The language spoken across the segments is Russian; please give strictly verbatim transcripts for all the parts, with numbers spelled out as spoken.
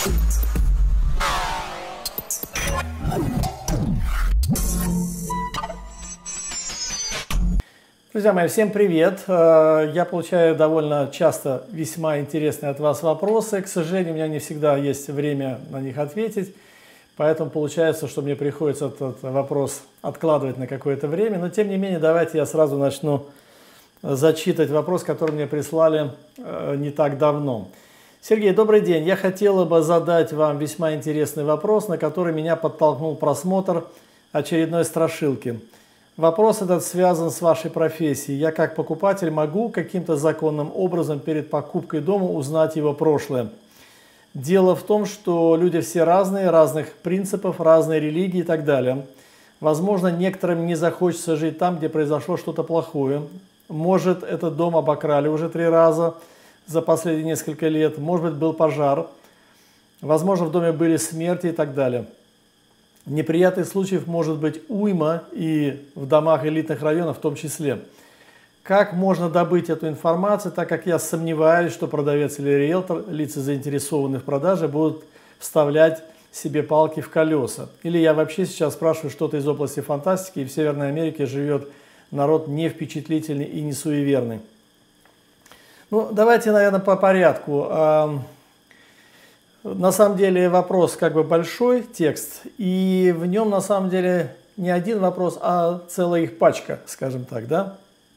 Друзья мои, всем привет! Я получаю довольно часто весьма интересные от вас вопросы. К сожалению, у меня не всегда есть время на них ответить, поэтому получается, что мне приходится этот вопрос откладывать на какое-то время. Но тем не менее, давайте я сразу начну зачитывать вопрос, который мне прислали не так давно. Сергей, добрый день. Я хотела бы задать вам весьма интересный вопрос, на который меня подтолкнул просмотр очередной страшилки. Вопрос этот связан с вашей профессией. Я как покупатель могу каким-то законным образом перед покупкой дома узнать его прошлое. Дело в том, что люди все разные, разных принципов, разной религии и так далее. Возможно, некоторым не захочется жить там, где произошло что-то плохое. Может, этот дом обокрали уже три раза за последние несколько лет. Может быть, был пожар. Возможно, в доме были смерти и так далее. Неприятных случаев может быть уйма, и в домах элитных районов в том числе. Как можно добыть эту информацию, так как я сомневаюсь, что продавец или риэлтор, лица заинтересованные в продаже, будут вставлять себе палки в колеса. Или я вообще сейчас спрашиваю что-то из области фантастики, и в Северной Америке живет народ не впечатлительный и не суеверный. Ну, давайте, наверное, по порядку. На самом деле вопрос как бы большой, текст, и в нем на самом деле не один вопрос, а целая их пачка, скажем так, да?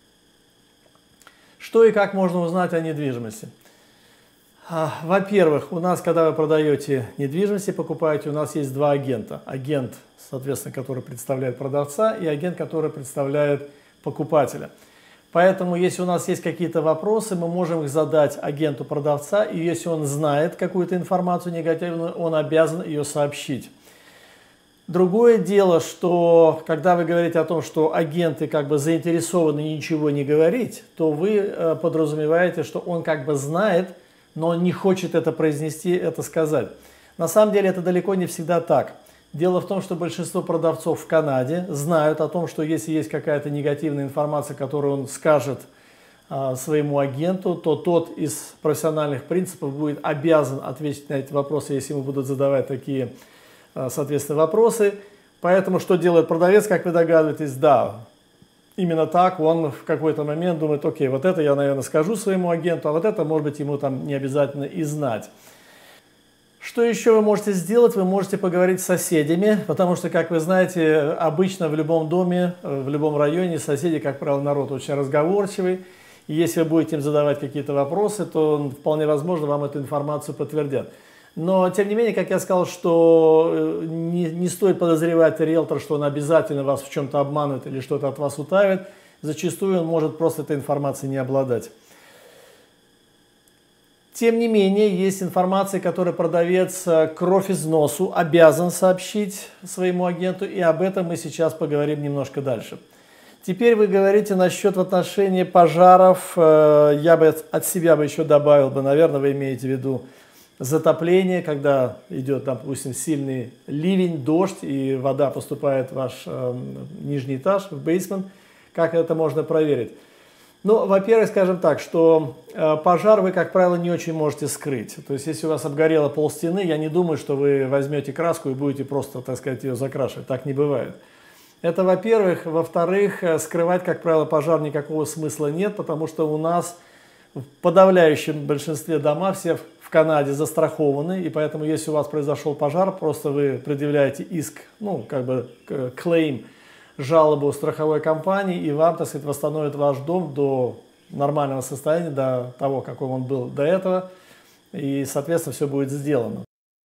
Что и как можно узнать о недвижимости? Во-первых, у нас, когда вы продаете недвижимость и покупаете, у нас есть два агента. Агент, соответственно, который представляет продавца, и агент, который представляет покупателя. Поэтому, если у нас есть какие-то вопросы, мы можем их задать агенту продавца, и если он знает какую-то информацию негативную, он обязан ее сообщить. Другое дело, что когда вы говорите о том, что агенты как бы заинтересованы ничего не говорить, то вы э, подразумеваете, что он как бы знает, но он не хочет это произнести, это сказать. На самом деле это далеко не всегда так. Дело в том, что большинство продавцов в Канаде знают о том, что если есть какая-то негативная информация, которую он скажет а, своему агенту, то тот из профессиональных принципов будет обязан ответить на эти вопросы, если ему будут задавать такие, а, соответственно, вопросы. Поэтому что делает продавец, как вы догадываетесь? Да, именно так. Он в какой-то момент думает: окей, вот это я, наверное, скажу своему агенту, а вот это, может быть, ему там не обязательно и знать. Что еще вы можете сделать? Вы можете поговорить с соседями, потому что, как вы знаете, обычно в любом доме, в любом районе соседи, как правило, народ очень разговорчивый. И если вы будете им задавать какие-то вопросы, то вполне возможно вам эту информацию подтвердят. Но, тем не менее, как я сказал, что не, не стоит подозревать риэлтора, что он обязательно вас в чем-то обманывает или что-то от вас утаивает. Зачастую он может просто этой информацией не обладать. Тем не менее, есть информация, которую продавец кровь из носу обязан сообщить своему агенту, и об этом мы сейчас поговорим немножко дальше. Теперь вы говорите насчет в отношении пожаров. Я бы от себя бы еще добавил бы, наверное, вы имеете в виду затопление, когда идет, допустим, сильный ливень, дождь, и вода поступает в ваш э, нижний этаж, в бейсмент. Как это можно проверить? Ну, во-первых, скажем так, что э, пожар вы, как правило, не очень можете скрыть. То есть, если у вас обгорело пол стены, я не думаю, что вы возьмете краску и будете просто, так сказать, ее закрашивать. Так не бывает. Это, во-первых. Во-вторых, скрывать, как правило, пожар никакого смысла нет, потому что у нас в подавляющем большинстве дома все в Канаде застрахованы, и поэтому, если у вас произошел пожар, просто вы предъявляете иск, ну, как бы, клейм, жалобу страховой компании, и вам, так сказать, восстановят ваш дом до нормального состояния, до того, каком он был до этого, и, соответственно, все будет сделано.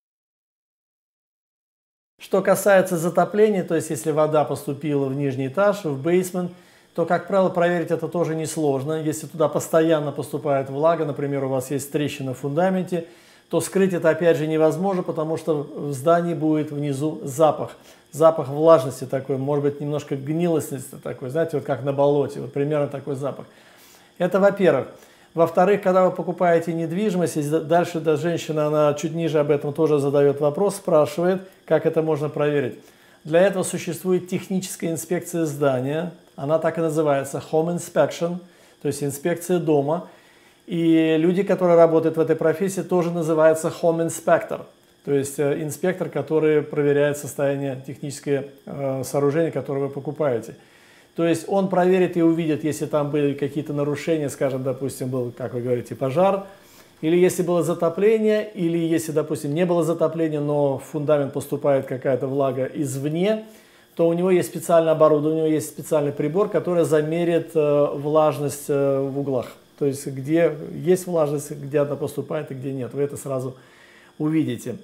Что касается затопления, то есть если вода поступила в нижний этаж, в бейсмент, то, как правило, проверить это тоже несложно. Если туда постоянно поступает влага, например, у вас есть трещина в фундаменте, то скрыть это опять же невозможно, потому что в здании будет внизу запах. Запах влажности такой, может быть, немножко гнилостности такой, знаете, вот как на болоте, вот примерно такой запах. Это во-первых. Во-вторых, когда вы покупаете недвижимость, дальше да, женщина, она чуть ниже об этом тоже задает вопрос, спрашивает, как это можно проверить. Для этого существует техническая инспекция здания, она так и называется, Home Inspection, то есть инспекция дома. И люди, которые работают в этой профессии, тоже называются Home Inspector. То есть инспектор, который проверяет состояние технического сооружения, которое вы покупаете. То есть он проверит и увидит, если там были какие-то нарушения, скажем, допустим, был, как вы говорите, пожар, или если было затопление, или если, допустим, не было затопления, но в фундамент поступает какая-то влага извне, то у него есть специальное оборудование, у него есть специальный прибор, который замерит э, влажность э, в углах. То есть где есть влажность, где она поступает и где нет. Вы это сразу увидите.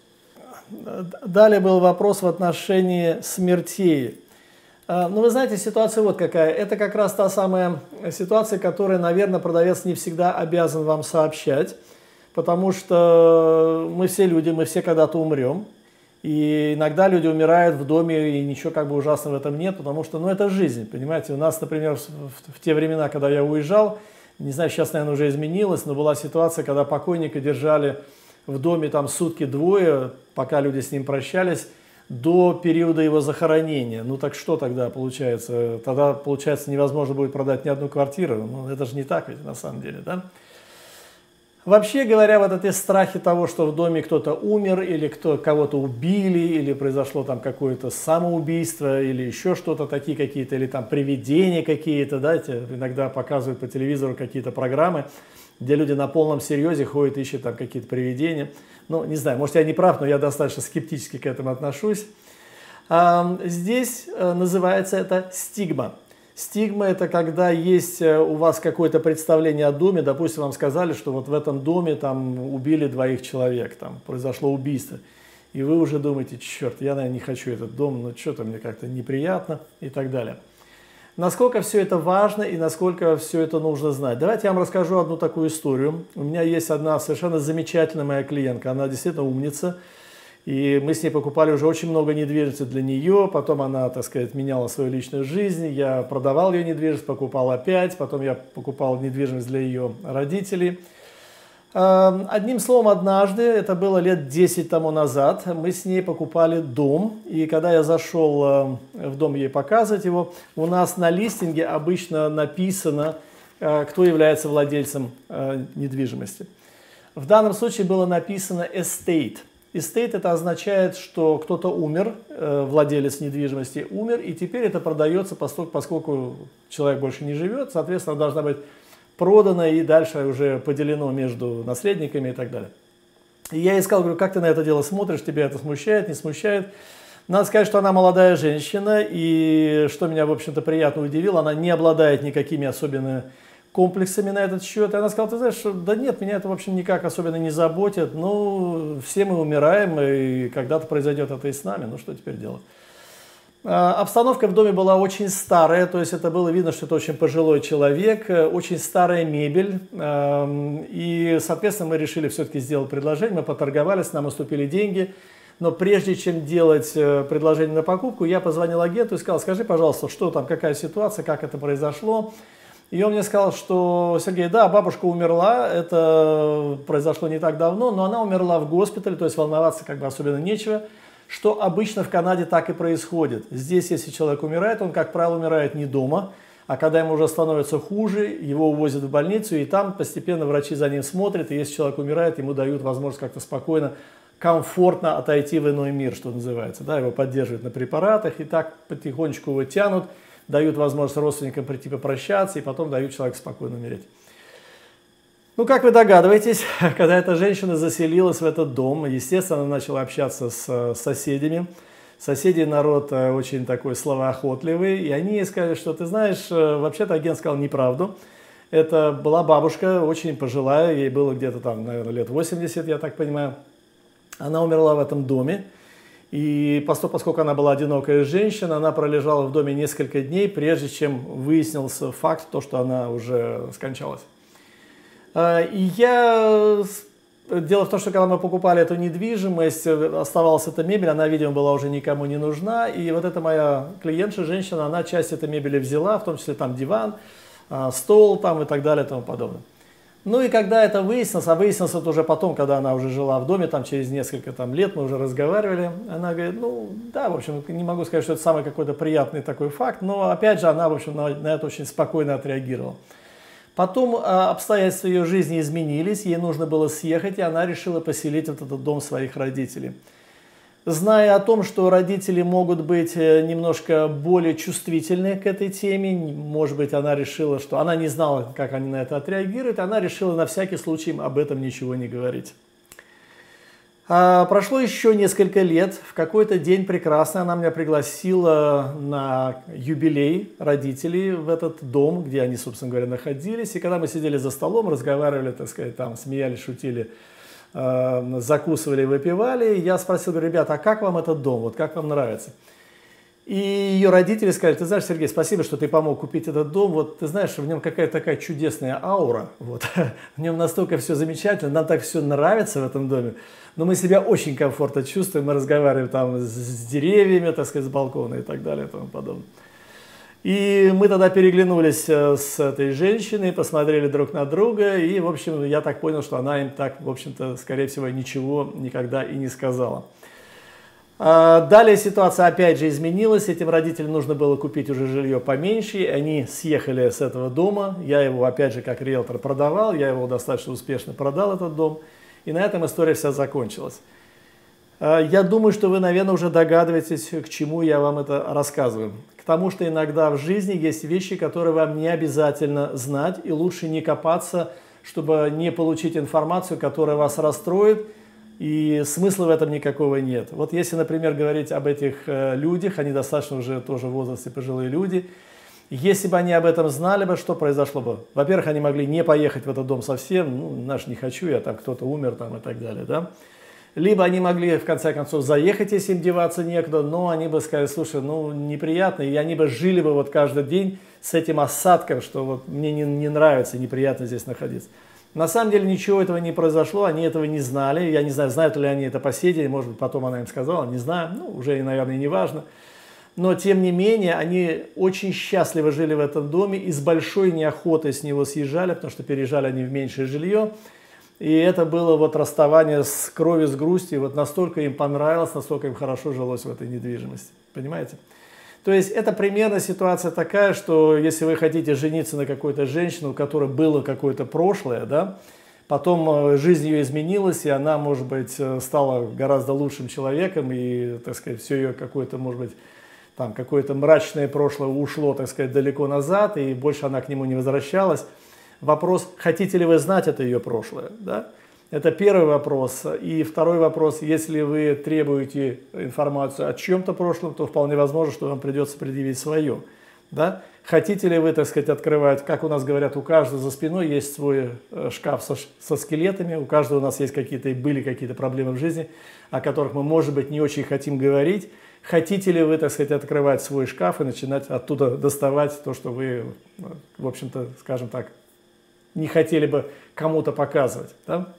Далее был вопрос в отношении смертей. Ну, вы знаете, ситуация вот какая. Это как раз та самая ситуация, которую, наверное, продавец не всегда обязан вам сообщать, потому что мы все люди, мы все когда-то умрем. И иногда люди умирают в доме, и ничего как бы ужасного в этом нет, потому что, ну, это жизнь, понимаете. У нас, например, в, в, в те времена, когда я уезжал, не знаю, сейчас, наверное, уже изменилось, но была ситуация, когда покойника держали в доме там сутки-двое, пока люди с ним прощались, до периода его захоронения. Ну так что тогда получается? Тогда, получается, невозможно будет продать ни одну квартиру. Ну это же не так ведь на самом деле, да? Вообще говоря, вот эти страхи того, что в доме кто-то умер, или кто, кого-то убили, или произошло там какое-то самоубийство, или еще что-то, такие какие-то, или там привидения какие-то, да, иногда показывают по телевизору какие-то программы, где люди на полном серьезе ходят, ищут там какие-то привидения. Ну, не знаю, может, я не прав, но я достаточно скептически к этому отношусь. Здесь называется это стигма. Стигма – это когда есть у вас какое-то представление о доме, допустим, вам сказали, что вот в этом доме там убили двоих человек, там произошло убийство. И вы уже думаете, черт, я, наверное, не хочу этот дом, но что-то мне как-то неприятно и так далее. Насколько все это важно и насколько все это нужно знать? Давайте я вам расскажу одну такую историю. У меня есть одна совершенно замечательная моя клиентка, она действительно умница. И мы с ней покупали уже очень много недвижимости для нее, потом она, так сказать, меняла свою личную жизнь, я продавал ее недвижимость, покупал опять, потом я покупал недвижимость для ее родителей. Одним словом, однажды, это было лет десять тому назад, мы с ней покупали дом, и когда я зашел в дом ей показывать его, у нас на листинге обычно написано, кто является владельцем недвижимости. В данном случае было написано estate. Estate это означает, что кто-то умер, владелец недвижимости умер, и теперь это продается, поскольку человек больше не живет, соответственно, должна быть продано и дальше уже поделено между наследниками и так далее. И я искал, говорю, как ты на это дело смотришь, тебя это смущает, не смущает? Надо сказать, что она молодая женщина, и что меня, в общем-то, приятно удивило, она не обладает никакими особенными комплексами на этот счет. И она сказала, ты знаешь, да нет, меня это, в общем, никак особенно не заботит, ну, все мы умираем, и когда-то произойдет это и с нами, ну, что теперь делать? Обстановка в доме была очень старая, то есть это было видно, что это очень пожилой человек, очень старая мебель, и, соответственно, мы решили все-таки сделать предложение, мы поторговались, нам уступили деньги, но прежде чем делать предложение на покупку, я позвонил агенту и сказал, скажи, пожалуйста, что там, какая ситуация, как это произошло. И он мне сказал, что, Сергей, да, бабушка умерла, это произошло не так давно, но она умерла в госпитале, то есть волноваться как бы особенно нечего. Что обычно в Канаде так и происходит. Здесь, если человек умирает, он, как правило, умирает не дома, а когда ему уже становится хуже, его увозят в больницу, и там постепенно врачи за ним смотрят, и если человек умирает, ему дают возможность как-то спокойно, комфортно отойти в иной мир, что называется. Да, его поддерживают на препаратах, и так потихонечку его тянут, дают возможность родственникам прийти попрощаться, и потом дают человеку спокойно умереть. Ну, как вы догадываетесь, когда эта женщина заселилась в этот дом, естественно, она начала общаться с соседями. Соседи народ очень такой словоохотливый, и они ей сказали, что, ты знаешь, вообще-то агент сказал неправду. Это была бабушка, очень пожилая, ей было где-то там, наверное, лет восемьдесят, я так понимаю. Она умерла в этом доме, и поскольку она была одинокая женщина, она пролежала в доме несколько дней, прежде чем выяснился факт, то, что она уже скончалась. И я... Дело в том, что когда мы покупали эту недвижимость, оставалась эта мебель, она, видимо, была уже никому не нужна. И вот эта моя клиентша, женщина, она часть этой мебели взяла, в том числе там диван, стол там и так далее и тому подобное. Ну и когда это выяснилось, а выяснилось это уже потом, когда она уже жила в доме, там через несколько там, лет мы уже разговаривали, она говорит, ну да, в общем, не могу сказать, что это самый какой-то приятный такой факт, но опять же она, в общем, на, на это очень спокойно отреагировала. Потом обстоятельства ее жизни изменились, ей нужно было съехать, и она решила поселить в этот дом своих родителей. Зная о том, что родители могут быть немножко более чувствительны к этой теме, может быть, она решила, что она не знала, как они на это отреагируют, она решила на всякий случай об этом ничего не говорить. А прошло еще несколько лет, в какой-то день прекрасный она меня пригласила на юбилей родителей в этот дом, где они, собственно говоря, находились. И когда мы сидели за столом, разговаривали, так сказать, там, смеялись, шутили, э, закусывали, выпивали, я спросил, говорю, ребята, а как вам этот дом, вот как вам нравится? И ее родители сказали, ты знаешь, Сергей, спасибо, что ты помог купить этот дом, вот ты знаешь, в нем какая-то такая чудесная аура, вот, в нем настолько все замечательно, нам так все нравится в этом доме, но мы себя очень комфортно чувствуем, мы разговариваем там с, с деревьями, так сказать, с балкона и так далее и тому подобное. И мы тогда переглянулись с этой женщиной, посмотрели друг на друга, и, в общем, я так понял, что она им так, в общем-то, скорее всего, ничего никогда и не сказала. Далее ситуация опять же изменилась, этим родителям нужно было купить уже жилье поменьше, они съехали с этого дома, я его опять же как риэлтор продавал, я его достаточно успешно продал, этот дом, и на этом история вся закончилась. Я думаю, что вы, наверное, уже догадываетесь, к чему я вам это рассказываю. К тому, что иногда в жизни есть вещи, которые вам не обязательно знать, и лучше не копаться, чтобы не получить информацию, которая вас расстроит, и смысла в этом никакого нет. Вот если, например, говорить об этих э, людях, они достаточно уже тоже в возрасте пожилые люди, если бы они об этом знали бы, что произошло бы? Во-первых, они могли не поехать в этот дом совсем, ну, наш не хочу, я там кто-то умер там и так далее, да? Либо они могли, в конце концов, заехать, если им деваться некуда, но они бы сказали, слушай, ну, неприятно, и они бы жили бы вот каждый день с этим осадком, что вот мне не, не нравится, неприятно здесь находиться. На самом деле ничего этого не произошло, они этого не знали, я не знаю, знают ли они это по сей день, может быть, потом она им сказала, не знаю, ну, уже, наверное, не важно. Но, тем не менее, они очень счастливо жили в этом доме и с большой неохотой с него съезжали, потому что переезжали они в меньшее жилье. И это было вот расставание с кровью, с грустью, вот настолько им понравилось, настолько им хорошо жилось в этой недвижимости, понимаете? То есть это примерно ситуация такая, что если вы хотите жениться на какой-то женщине, у которой было какое-то прошлое, да, потом жизнь ее изменилась, и она, может быть, стала гораздо лучшим человеком, и, так сказать, все ее какое-то, может быть, там какое-то мрачное прошлое ушло, так сказать, далеко назад, и больше она к нему не возвращалась. Вопрос, хотите ли вы знать это ее прошлое, да? Это первый вопрос. И второй вопрос, если вы требуете информацию о чем-то прошлом, то вполне возможно, что вам придется предъявить свое. Да? Хотите ли вы, так сказать, открывать, как у нас говорят, у каждого за спиной есть свой шкаф со, со скелетами, у каждого у нас есть какие-то, были какие-то проблемы в жизни, о которых мы, может быть, не очень хотим говорить. Хотите ли вы, так сказать, открывать свой шкаф и начинать оттуда доставать то, что вы, в общем-то, скажем так, не хотели бы кому-то показывать, да?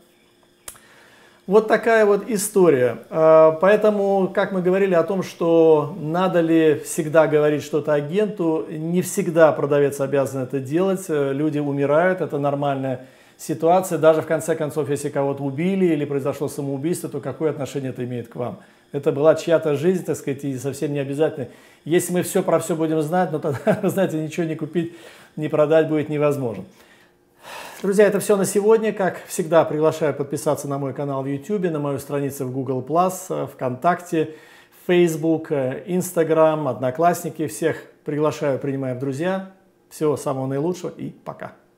Вот такая вот история. Поэтому, как мы говорили о том, что надо ли всегда говорить что-то агенту, не всегда продавец обязан это делать. Люди умирают, это нормальная ситуация. Даже в конце концов, если кого-то убили или произошло самоубийство, то какое отношение это имеет к вам? Это была чья-то жизнь, так сказать, и совсем не обязательно. Если мы все про все будем знать, но тогда, вы знаете, ничего не купить, не продать будет невозможно. Друзья, это все на сегодня. Как всегда, приглашаю подписаться на мой канал в ютубе, на мою страницу в гугл плюс, ВКонтакте, фейсбук, инстаграм, Одноклассники. Всех приглашаю, принимаю в друзья. Всего самого наилучшего и пока.